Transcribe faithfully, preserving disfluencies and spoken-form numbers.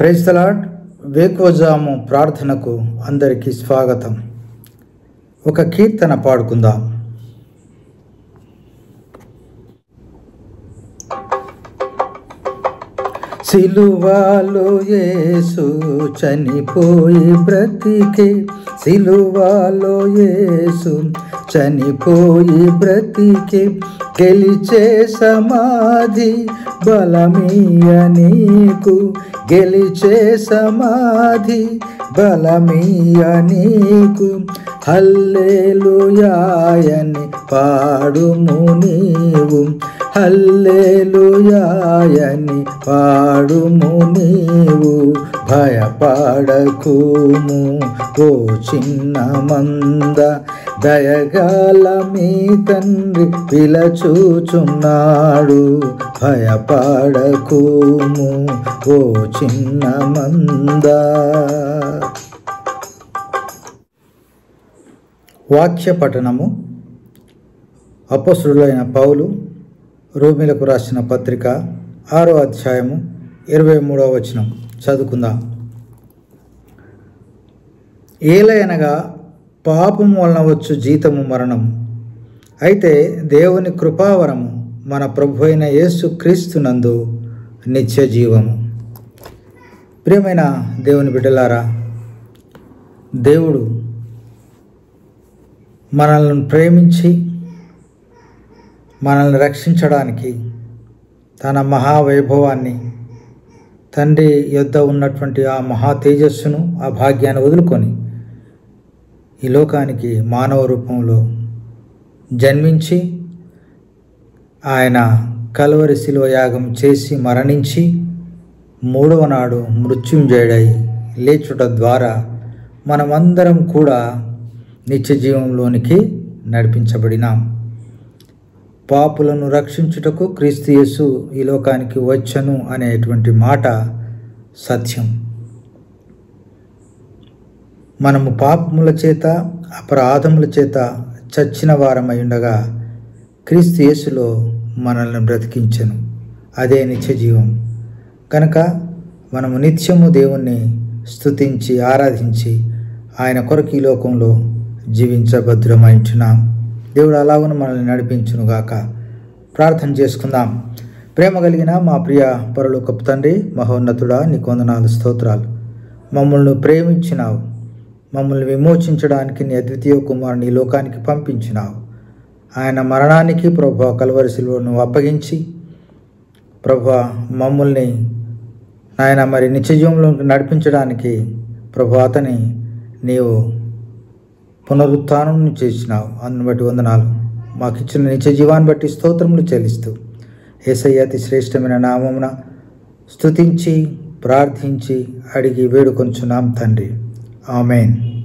Praise the lord. వేకువజాము ప్రార్థనకు అందరికీ స్వాగతం. ఒక కీర్తన పాడుకుందాం. సిలువలో యేసు చనిపోయి బ్రతికే, సిలువలో యేసు చనిపోయి బ్రతికే, గెలిచే సమాధి బలమీయ నీకు, గెలిచే సమాధి బలమీయ నీకు. హల్లెలూయాయని పాడుము నీవు, హల్లెలూయాయని పాడుము నీవు. భయపడకుము ఓ చిన్న మంద, దయగల మీ తండ్రి పిలచూచున్నాడు. భయపడకుము ఓ చిన్న మంద. వాక్య పఠనము. అపోస్తలుడైన పౌలు రోమీలకు రాసిన పత్రిక ఆరో అధ్యాయము ఇరవై మూడవ వచనం చదువుకుందాం. ఏలయనగా పాపము వలన వచ్చు జీతము మరణం, అయితే దేవుని కృపావరము మన ప్రభు అయిన యేసు క్రీస్తునందు నిత్య జీవము. ప్రియమైన దేవుని బిడ్డలారా, దేవుడు మనల్ని ప్రేమించి మనల్ని రక్షించడానికి తన మహావైభవాన్ని, తండ్రి యొద్ద ఉన్నటువంటి ఆ మహా తేజస్సును, ఆ భాగ్యాన్ని వదులుకొని ఈ లోకానికి మానవ రూపంలో జన్మించి ఆయన కల్వరి శిలువ యాగం చేసి మరణించి మూడవ నాడు మృత్యుంజయుడై లేచుట ద్వారా మనమందరం కూడా నిత్య జీవంలోనికి నడిపించబడినాం. పాపులను రక్షించుటకు క్రీస్తు యేసు ఈ లోకానికి వచ్చను అనేటువంటి మాట సత్యం. మనము పాపముల చేత అపరాధముల చేత చచ్చిన వారమై ఉండగా క్రీస్తు యేసులో మనల్ని బ్రతికించెను. అదే నిత్య జీవం. కనుక మనము నిత్యము దేవుణ్ణి స్తుతించి ఆరాధించి ఆయన కొరకు ఈ లోకంలో జీవించభద్రమైంచున్నాం. దేవుడు అలాగను మనల్ని నడిపించునుగాక. ప్రార్థన చేసుకుందాం. ప్రేమ కలిగిన మా ప్రియ పరలోకపు తండ్రి, మహోన్నతుడా, నీకు వందనాలు, స్తోత్రాలు. మమ్మల్ని ప్రేమించినావు, మమ్మల్ని విమోచించడానికి నీ అద్వితీయ కుమారుని ఈ లోకానికి పంపించినావు. ఆయన మరణానికి ప్రభువా కల్వరి శిలువను అప్పగించి ప్రభువా మమ్మల్ని ఆయన మరి నిత్య జీవంలోకి నడిపించడానికి ప్రభు అతని నీవు పునరుత్థానం చేసినావు. అందుని బట్టి వందనాలు. మాకు ఇచ్చిన నిత్య జీవాన్ని బట్టి స్తోత్రములు చెల్లిస్తూ యేసయ్య అతి శ్రేష్టమైన నామమున స్తుతించి ప్రార్థించి అడిగి వేడుకొంచున్నాం తండ్రి. ఆమెన్.